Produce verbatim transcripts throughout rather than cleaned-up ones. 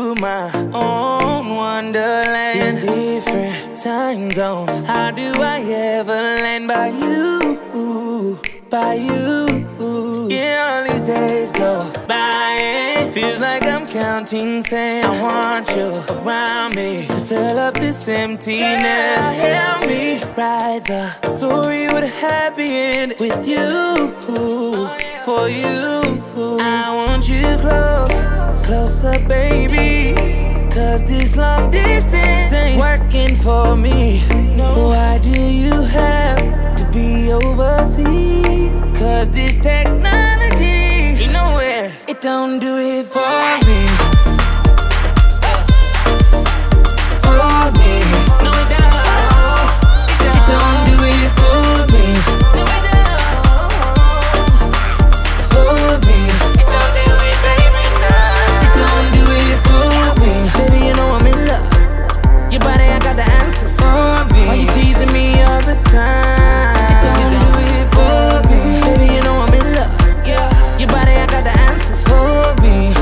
to my own wonderland. These different time zones, how do I ever land by you, by you? Yeah, all these days go by and feels like I'm counting sand. I want you around me to fill up this emptiness. Girl, help me write the story with a happy end with you, for you. I want you close, closer baby, cause this long distance ain't working for me. Why do you have to be overseas? Cause this technology, you know where it don't do it for me. For me. No, it don't. It don't do it for me. No, it don't. For me. It don't do it, baby, no. It don't do it for me. Baby, you know I'm in love. Your body, I got the answers for me. Why you teasing me all the time? It don't do it for me. Baby, you know I'm in love. Yeah. Your body, I got the answers for me.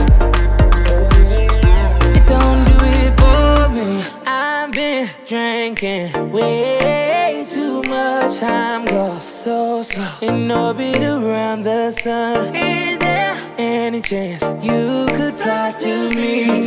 It don't do it for me. I've been drinking way too much. Time goes so slow in orbit around the sun. Is there any chance you could fly to me? To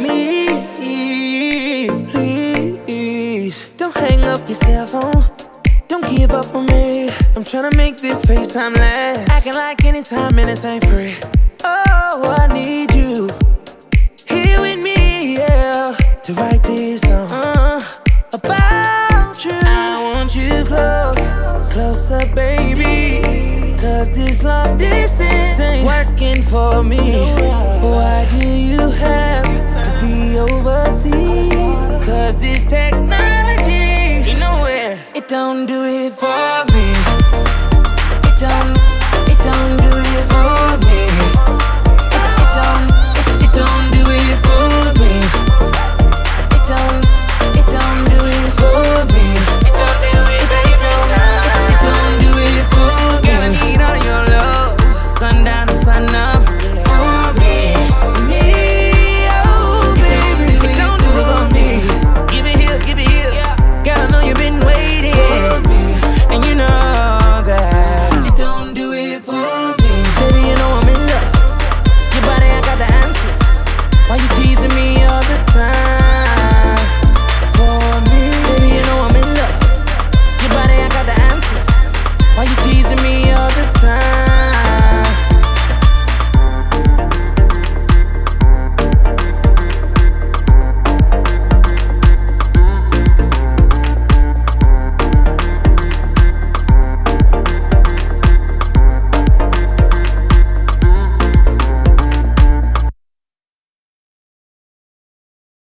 me, please. Don't hang up your cell phone. Don't give up on me. I'm tryna make this FaceTime last. Acting like anytime minutes ain't free. Oh, I need you here with me, yeah, to write this song uh, about you. I want you close, closer baby, cause this long distance ain't working for me. Why do you have